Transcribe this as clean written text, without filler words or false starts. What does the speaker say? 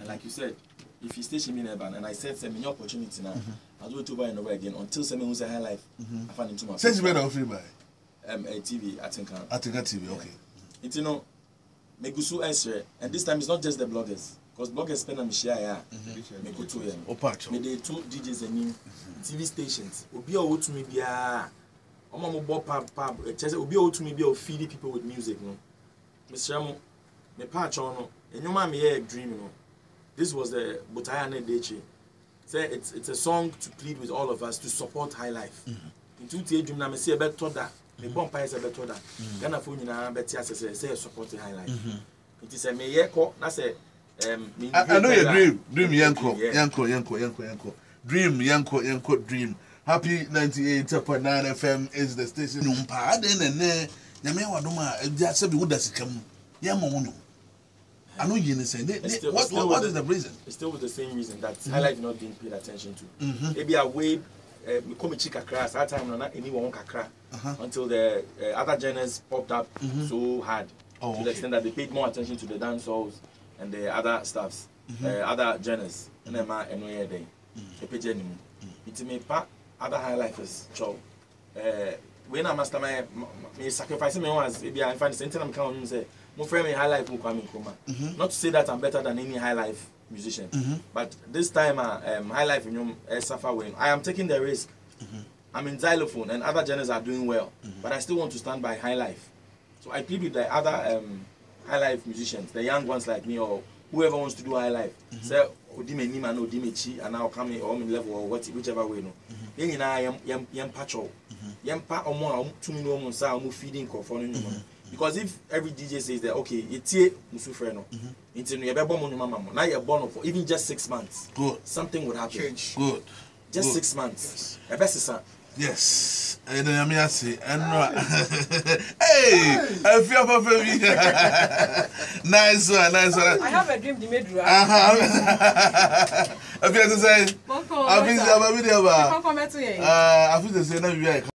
And like you said, if you station me never, and I said send me your opportunity now, I'll do it over and over again until someone who's a high life. I find into my since you made free by a TV at Tinkan. At Tinkan TV, okay. It's you know, Megusu answer, and this time it's not just the bloggers, because bloggers spend a share ya. Mekutu ya. Opacho. Me they two DJs and TV stations. Obi o to me bia. Omo mo bo pub. Chese obi o to me bia feed people with music no. Mr. Mo, me patch on no. Enyoma me here dream no. This was the Butaya Nedeche. Say it's a song to plead with all of us to support high life. In 2 days, dream na me say a better that. Me bomb pie say better that. Ghana phone na better say support high life. It is a me here call na say I know your dream yanko. Dream yanko dream. Happy 98.9 FM is the station. Numpa den ne nyame wadoma just be would come. Yamo. I know you understand. What is the reason? It's still with the same reason that high life not being paid attention to. Maybe a way we come chika crash that time not anyone kakra until the other genres popped up so hard to the extent that they paid more attention to the dance halls and the other stuffs, other genres. And then my annoy day. It's me pa other high lifers. So when I master my sacrificing me once, maybe I find the same thing I'm coming say. My friend high life will come in coma. Not to say that I'm better than any high life musician, but this time high life in suffer when I am taking the risk. I'm in xylophone and other genres are doing well, but I still want to stand by high life. So I plead with the other high life musicians, the young ones like me or whoever wants to do high life. Say Odime Nima no Odime Chi and now come or level or whichever way no. Then you know yam patrol, yam pa or more 2 million sa feeding conforming. Because if every DJ says that, okay, it's here, Musufreno, into your baby, now you're born for even just 6 months. Good. Something would happen. Change. Good. Just 6 months. Yes. Best son. Yes. And then I say, and hey, I feel for me. Nice one. I have a dream, Dimitri. I feel to say, I feel to say,